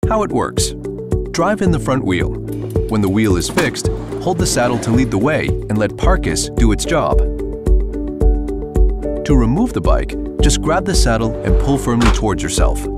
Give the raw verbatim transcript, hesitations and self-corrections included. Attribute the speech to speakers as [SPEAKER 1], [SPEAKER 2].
[SPEAKER 1] How it works. Drive in the front wheel. When the wheel is fixed, hold the saddle to lead the way and let Parkis do its job. To remove the bike, just grab the saddle and pull firmly towards yourself.